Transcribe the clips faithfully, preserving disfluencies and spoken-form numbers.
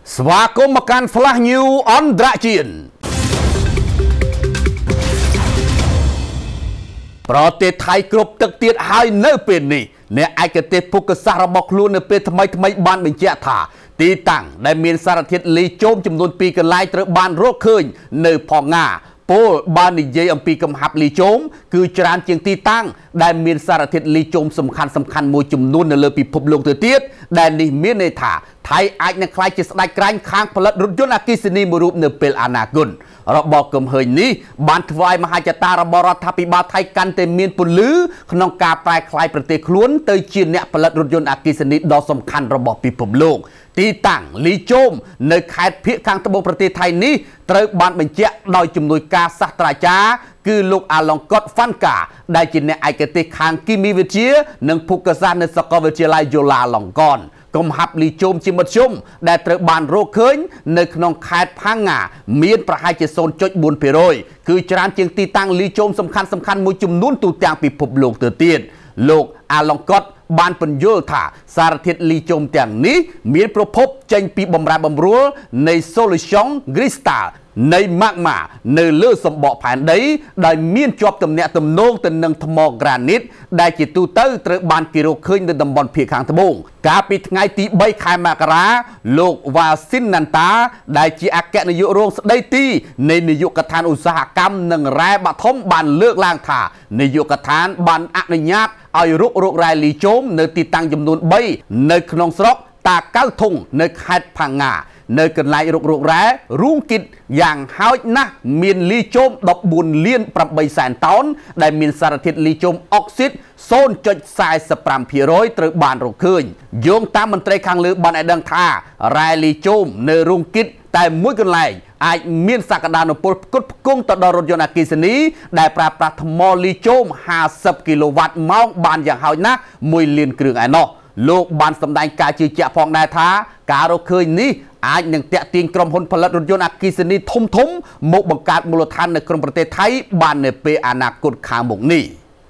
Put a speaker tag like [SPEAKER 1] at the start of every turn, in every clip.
[SPEAKER 1] ស្វាគមន៍មកកាន់ Flash News អន្តរជាតិប្រទេសថៃគ្រប់ទឹកទៀតហើយនៅពេលនេះអ្នកឯកទេសភូកសាស្ត្ររបស់ខ្លួននៅពេលថ្មីថ្មីបានបញ្ជាក់ថាទីតាំងដែលមានសារធាតុលីជូមចំនួនពីរកន្លែងត្រូវបានរកឃើញនៅផងងាពលបាននិយាយអំពីកំហាប់លីជូមគឺច្រើនជាងទីតាំងដែលមានសារធាតុលីជូមសំខាន់សំខាន់មួយចំនួននៅលើពិភពលោកទៅទៀតដែលនេះមានន័យថាថៃអាចនឹងក្លាយជាស្ដេចក្រាញ់ខាងផលិតរថយន្តអគ្គិសនីមួយរូបនៅពេលអនាគតរបបកំហើញនេះបានធ្វើឲ្យមហាចតារបស់រដ្ឋាភិបាលថៃកាន់តែមានពន្លឺក្នុងការប្រែក្លាយប្រទេសខ្លួនទៅជាអ្នកផលិតរថយន្តអគ្គិសនីដ៏សំខាន់របស់ពិភពលោកទីតាំងលីជូមនៅខេត្តភាគខាងត្បូងប្រទេសថៃនេះត្រូវបានបញ្ជាក់ដោយជំនួយការសាស្ត្រាចារ្យគឺលោកអាឡុងកតហ្វាន់កាដែលជាអ្នកឯកទេសខាងគីមីវិទ្យានិងភូកសាស្ត្រនៅសាកលវិទ្យាល័យយូឡាឡុងកនកំហាប់លីជូមជាមធ្យមដែលត្រូវបានរកឃើញនៅក្នុងខេត្តផាងាមានប្រហែលជា ศูนย์จุดสี่เปอร์เซ็นต์ គឺច្រើនជាងទីតាំងលីជូមសំខាន់សំខាន់មួយចំនួនទូទាំងពិភពលោកទៅទៀតលោកអាឡុងកតបានពន្យល់ថាសារធាតុលីជូមទាំងនេះមានប្រភពចេញពីបំរែបំរួលនៃ solution crystal នៃ magma នៅលើសម្បកផែនដីដែលមានជាប់ទំនាក់ទំនងទៅនឹងថ្មក្រានីតដែលជាទូទៅត្រូវបានគេរកឃើញនៅតំបន់ភាគខាងត្បូងកាលពីថ្ងៃទីបីខែមករាលោកវ៉ាស៊ីនណាន់តាដែលជាអគ្គនាយករងស្ដីទីនៃនាយកដ្ឋានឧស្សាហកម្មនិងរ៉ែបាធំបានលើកឡើងថានាយកដ្ឋានបានអនុញ្ញាតឲ្យរុករករ៉ែលីជូមនៅទីតាំងចំនួនបីនៅក្នុងស្រុកតាកៅធុងនៅខេត្តផាងានៅកន្លែងរុករករ៉ែរូងគិតយ៉ាងហោចណាស់មានលីជូមដប់បួនលានប្រាំបីសែនតោនដែលមានសារធាតុលីជូមអុកស៊ីត ศูนย์จุดสี่สิบห้าเปอร์เซ็นต์ ត្រូវបានរកឃើញយោងតាមមន្ត្រីខាងលើបានឲ្យដឹងថារ៉ែលីជូមនៅរូងគិតតែមួយកន្លែងអាចមានសក្តានុពលផ្គត់ផ្គង់ទៅដល់រថយន្តអគ្គិសនីដែលប្រើប្រាស់ថ្មលីជូមห้าสิบគីឡូវ៉ាត់ម៉ោងបានយ៉ាងហោចណាស់មួយលានគ្រឿងឯណោះលោកបានសម្ដែងការជឿជាក់ផងដែរថាការរកឃើញនេះអាចនឹងតាក់ទាញក្រុមហ៊ុនផលិតរថយន្តអគ្គិសនីធំធំមកបង្កើតមូលដ្ឋាននៅក្នុងប្រទេសថៃបាននៅពេលអនាគតខាងមុខនេះ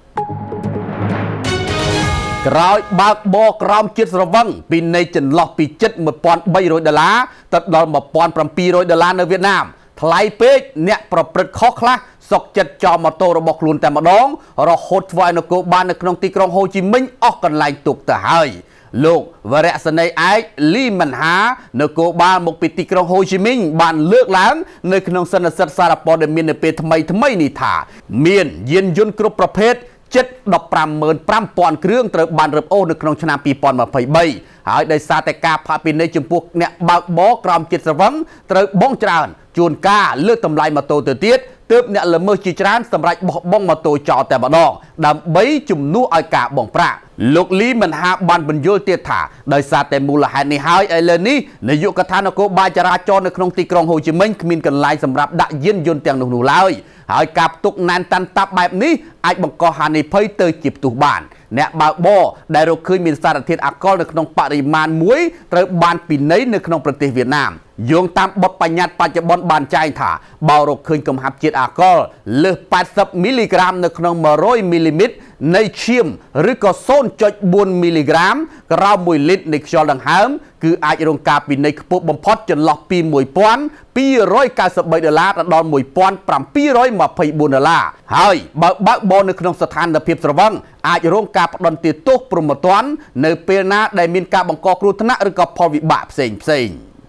[SPEAKER 1] ក្រោយបើកបរក្រោមជាតិស្រវឹងពីនៃចន្លោះពីជិតmột nghìn ba trămដុល្លារទៅដល់một nghìn bảy trămដុល្លារនៅវៀតណាមថ្លៃពេកអ្នកប្រព្រឹត្តខុសខ្លះសុកចិត្តចោលម៉ូតូរបស់ខ្លួនតែម្ដងរហូតធ្វើឲ្យនគរបាលនៅក្នុងទីក្រុងហូជីមិញអស់កន្លែងទុកទៅហើយលោកវរៈសេនីយ៍ឯកលីមិនហានគរបាលមកពីទីក្រុងហូជីមិញបានលើកឡើងនៅក្នុងសន្និសីទសារព័ត៌មាននៅពេលថ្មីថ្មីនេះថាមានយានយន្តគ្រប់ប្រភេទជិតដប់ប្រាំម៉ឺនប្រាំពាន់គ្រឿងត្រូវបានរឹបអូសនៅក្នុងឆ្នាំពីរពាន់ម្ភៃបីហើយដោយសារតែការផាកពិន័យចំពោះអ្នកបើកបរក្រោមជាតិស្រវឹងត្រូវបង់ច្រើនជួនកាលលើកតម្លៃម៉ូតូទៅទៀតទើបអ្នកល្មើសជាច្រើនសម្រាប់បោះបង់ម៉ូតូចោលតែម្ដងដើម្បីជំនួសឲ្យការបង់ប្រាក់លោកលីមិនហាបានបញ្យល់ទៀតថាដោយសារតែមូលហេតុនេះហើយឥឡូវនេះនាយកដ្ឋាននគរបាលចរាចរណ៍នៅក្នុងទីក្រុងហូជីមិញគ្មានកន្លែងសម្រាប់ដាក់យានយន្តទាំងនោះនោះឡើយហើយការផ្ទុកណែនតាន់តាប់បែបនេះអាចបង្កហានិភ័យទៅជាផ្ទុះបានអ្នកបើកបរដែលរកឃើញមានសារធាតុអាល់កុលនៅក្នុងបរិមាណមួយត្រូវបានពិន័យនៅក្នុងប្រទេសវៀតណាមយោងតាមបទបញ្ញត្តិបច្ចុប្បន្នបានចែងថាបើរកឃើញកំហាប់ជាតិអាល់កុលលើសแปดสิบមីលីក្រាមនៅក្នុងmột trămមីលីម៉ីត្រនៃឈាមឬក៏ ศูนย์จุดสี่មីលីក្រាមក្រោមមួយលីត្រនៃខ្យល់ដង្ហើមគឺអាចរងការពិន័យខ្ពស់បំផុតចន្លោះពីmột nghìn hai trăm九mươi baដុល្លារទៅដល់một nghìn bảy trăm hai mươi bốnដុល្លារហើយបើបើកបរនៅក្នុងស្ថានភាពស្រវឹងអាចរងការផ្ដន្ទាទោសព្រហ្មទណ្ឌនៅពេលណាដែលមានការបង្កគ្រោះថ្នាក់ឬក៏ផលវិបាកផ្សេងផ្សេង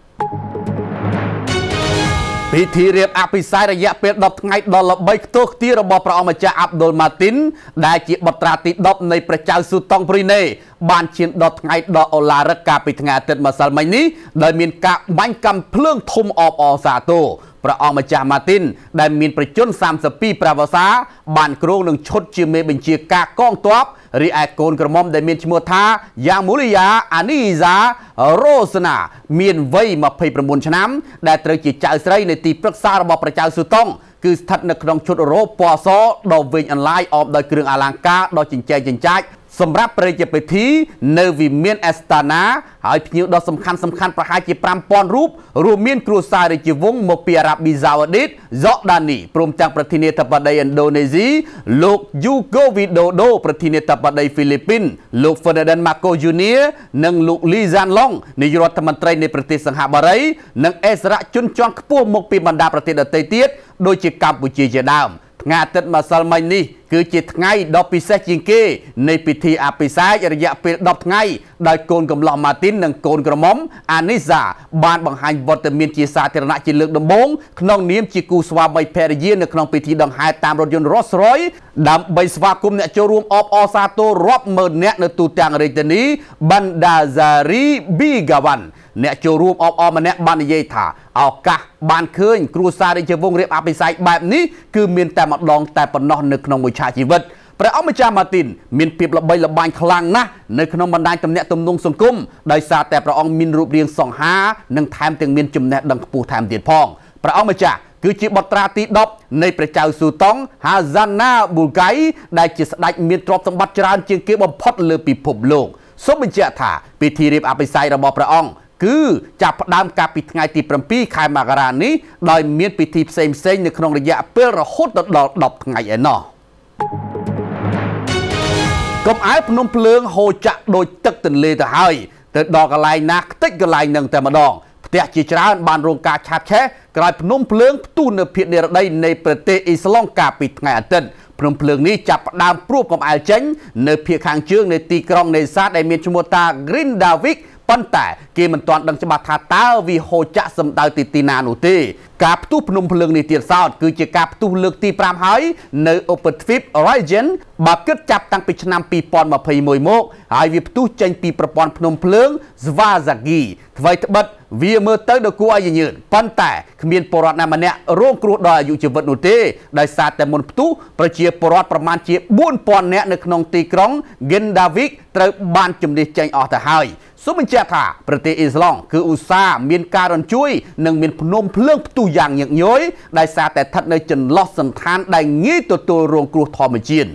[SPEAKER 1] ពិធីរៀបអភិសេករយៈពេលដប់ថ្ងៃដល់ល្បីខ្ទោះខ្ទារបស់ព្រះអង្គម្ចាស់អាប់ឌុលម៉ាទីនដែលជាបុត្រាទីដប់នៃព្រះចៅស៊ូតុងព្រីណេបានឈានដល់ថ្ងៃដល់អូឡារឹកកាលពីថ្ងៃអាទិត្យម្សិលមិញនេះដោយមានការបាញ់កាំភ្លើងធំអបអរសាទរព្រះអង្គម្ចាស់ម៉ាទីនដែលមានប្រជញ្ញសាមសិបពីរព្រះវស្សាបានគ្រងនឹងឈុតជាមេបញ្ជាការកងទ័ពរីឯកូនក្រមុំដែលមានឈ្មោះថាយ៉ាមូលីយ៉ាអានីហ្សារ៉ូសណាមានវ័យម្ភៃប្រាំបួនឆ្នាំដែលត្រូវជាចៅស្រីនៃទីប្រឹក្សារបស់ព្រះចៅស៊ូតុងគឺស្ថិតនៅក្នុងឈុតរ៉ូពណ៌សដ៏វែងអន្លាយអបដោយគ្រឿងអលង្ការដ៏ចិញ្ចែងចិញ្ចាចសម្រាប់ព្រះរាជពិធីនៅវិមានអេស្តាណាហើយភ្ញៀវដ៏សំខាន់សំខាន់ប្រហែលជាfive thousandរូបរួមមានគ្រួសាររាជវង្សមកពីអារ៉ាប៊ីសាអូឌីត ហ្សកដានីព្រមទាំងប្រធានាធិបតីឥណ្ឌូនេស៊ីលោកយូកូវីដូដូប្រធានាធិបតីហ្វីលីពីនលោក Ferdinand Marcos Junior និងលោក Lee Hsien Loong នាយករដ្ឋមន្ត្រីនៃប្រទេសសិង្ហបុរីនិងអិសរាជជនជាន់ខ្ពស់មកពីបណ្ដាប្រទេសដទៃទៀតដូចជាកម្ពុជាជាដើមថ្ងៃអាទិត្យម្សិលមិញនេះគឺជាថ្ងៃដ៏ពិសេសជាងគេនៃពិធីអភិសេករយៈពេលtenថ្ងៃដោយកូនកំលោះម៉ាទីននិងកូនក្រមុំអានីសាបានបង្ហាញវត្តមានជាសាធារណៈជាលើកដំបូងក្នុងនាមជាគូស្វាមីភរិយានៅក្នុងពិធីដង្ហែតាមរថយន្ត Rolls Royce ដើម្បីស្វាគមន៍អ្នកចូលរួមអបអរសាទររាប់ម៉ឺននាក់នៅទូទាំងរាជធានី Bandar Seri Begawan អ្នកចូលរួមអបអរម្នាក់បាននិយាយថាឱកាសបានឃើញគ្រួសាររាជវង្សរៀបអភិសេកបែបនេះគឺមានតែម្ដងតែប៉ុណ្ណោះនៅក្នុងមួយឆាកជីវិតព្រះអង្គម្ចាស់ម៉ាទីនមានភាពល្បីល្បាញខ្លាំងណាស់នៅក្នុងបណ្ដាញទំនាក់ទំនងសង្គមដោយសារតែព្រះអង្គមានរូបរាងសង្ហានិងថែមទាំងមានចំណេះដឹងខ្ពស់ថែមទៀតផងព្រះអង្គម្ចាស់គឺជាបុត្រាទីtenនៃព្រះចៅស៊ូតុង Hassanal Bolkiah ដែលជាស្ដេចមានទ្រព្យសម្បត្តិច្រើនជាងគេបំផុតលើពិភពលោកសូមបញ្ជាក់ថាពិធីរៀបអភិសេករបស់ព្រះអង្គគឺចាប់ផ្ដើមកាលពីថ្ងៃទីsevenខែមករានេះដោយមានពិធីផ្សេងផ្សេងនៅក្នុងរយៈពេលរហូតដល់tenថ្ងៃឯណោះកុំឲ្យភ្នំភ្លើងហូរចាក់ដោយទឹកទន្លេទៅហើយទៅដល់កន្លែងណាខ្ទេចកន្លែងនឹងតែម្ដងផ្ទះជាច្រើនបានរងការឆាបឆេះក្រោយភ្នំភ្លើងផ្ទុះនៅភាគនិរតីនៃប្រទេសអ៊ីស្លង់កាលពីថ្ងៃអាទិត្យភ្នំភ្លើងនេះចាប់ផ្ដើមព្រួបកំអែលចេញនៅភាគខាងជើងនៃទីក្រុងនេសាទដែលមានឈ្មោះថា Grindavik ប៉ុន្តែគេមិនទាន់ដឹងច្បាស់ថាតើវាហូរចាក់សំដៅទីទីណានោះទេការផ្ទុះភ្នំភ្លើងនេះទៀតសោតគឺជាការផ្ទុះលើកទីfiveហើយនៅឧបទ្វីប Region បើគិតចាប់តាំងពីឆ្នាំtwenty twenty-oneមកហើយវាផ្ទុះចេញពីប្រព័ន្ធភ្នំភ្លើង Swazagi ថ្មីត្បិតវាមើលទៅដល់គួរឲ្យញញើតប៉ុន្តែគ្មានពលរដ្ឋណាម្នាក់រងគ្រោះដល់អាយុជីវិតនោះទេដោយសារតែមុនផ្ទុះប្រជាពលរដ្ឋប្រមាណជាfour thousandនាក់នៅក្នុងទីក្រុង Grindavik ត្រូវបានជំនះចេញអស់ទៅហើយសូមបញ្ជាក់ថាប្រទេសអ៊ីស្លង់គឺឧស្សាហ៍មានការរញ្ជួយនិងមានភ្នំភ្លើងផ្ទុះយ៉ាងញឹកញយដោយសារតែស្ថិតនៅចន្លោះសន្តានដែលងាយទទួលរងគ្រោះធម្មជាតិ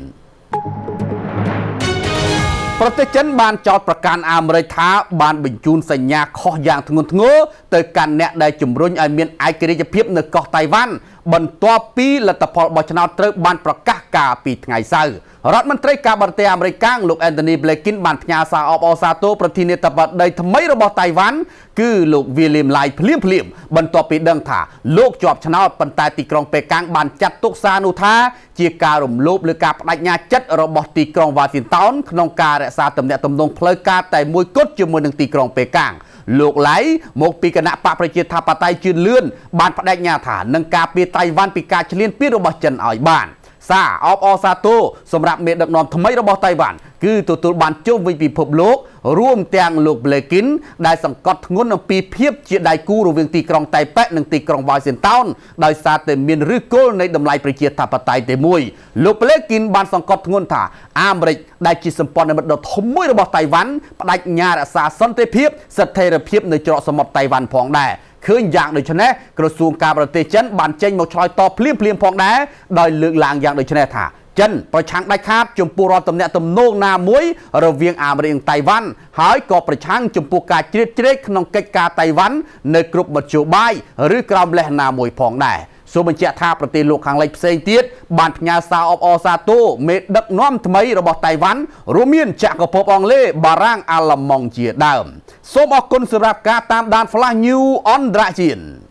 [SPEAKER 1] ប្រទេសចិនបានចោទប្រកាន់អាមេរិកថាបានបញ្ជូនសញ្ញាខុសយ៉ាងធ្ងន់ធ្ងរទៅកាន់អ្នកដែលជំរុញឲ្យមានឯករាជ្យភាពនៅកោះតៃវ៉ាន់បន្ទាប់ពីលទ្ធផលបោះឆ្នោតត្រូវបានប្រកាសកាលពីថ្ងៃសៅរ៍រដ្ឋមន្ត្រីការបរទេសអាមេរិកលោក Antony Blinken បានផ្ញើសារអបអរសាទរប្រធានាធិបតីថ្មីរបស់តៃវ៉ាន់គឺលោក William Lai ភ្លាមភ្លាមបន្ទាប់ពីដឹងថាលោកជាប់ឆ្នោតប៉ុន្តែទីក្រុងប៉េកាំងបានចាត់ទុកសារនោះថាជាការរំលោភលើការបដិញ្ញាចិត្តរបស់ទីក្រុង Washington ក្នុងការរក្សាទំនាក់ទំនងផ្លូវការតែមួយគត់ជាមួយនឹងទីក្រុងប៉េកាំងលោកឡៃមកពីគណៈបកប្រជាធិបតេយ្យជឿនលឿនបានបដិញ្ញាថានឹងការពារតៃវ៉ាន់ពីការឈ្លានពានរបស់ចិនឲ្យបានសារអបអរសាទរសម្រាប់មេដឹកនាំថ្មីរបស់តៃវ៉ាន់គឺទទួលបានជុំវិញពិភពលោករួមទាំងលោក Blinken ដែលសង្កត់ធ្ងន់អំពីភាពជាដៃគូរវាងទីក្រុងតៃប៉េនិងទីក្រុង Washington ដោយសារតែមានឫសគល់នៃតម្លៃប្រជាធិបតេយ្យតែមួយលោក Blinken បានសង្កត់ធ្ងន់ថាអាមេរិកដែលជាសម្ព័ន្ធមិត្តដ៏ធំមួយរបស់តៃវ៉ាន់បដិញ្ញារក្សាសន្តិភាពស្ថិរភាពនៅច្រកសមុទ្រតៃវ៉ាន់ផងដែរឃើញយ៉ាងដូចនេះក្រសួងការបរទេសចិនបានចេញមកឆ្លើយតបភ្លាមភ្លាមផងដែរដោយលើកឡើងយ៉ាងដូចនេះថាចិនប្រឆាំងដាច់ខាតចំពោះរដ្ឋទំនាក់ទំនងណាមួយរវាងអាមេរិកនិងតៃវ៉ាន់ហើយក៏ប្រឆាំងចំពោះការជ្រៀតជ្រែកក្នុងកិច្ចការតៃវ៉ាន់នៅគ្រប់មធ្យោបាយឬក្រោមលេសណាមួយផងដែរសូមបញ្ជាក់ថាប្រទេសលោកខាងលិចផ្សេងទៀតបានផ្ញើសារអបអរសាទរមេដឹកនាំថ្មីរបស់តៃវ៉ាន់រួមមានចក្រភពអង់គ្លេសបារាំងអាល្លឺម៉ង់ជាដើមសូមអរគុណសម្រាប់ការតាមដាន Flash News អន្តរជាតិ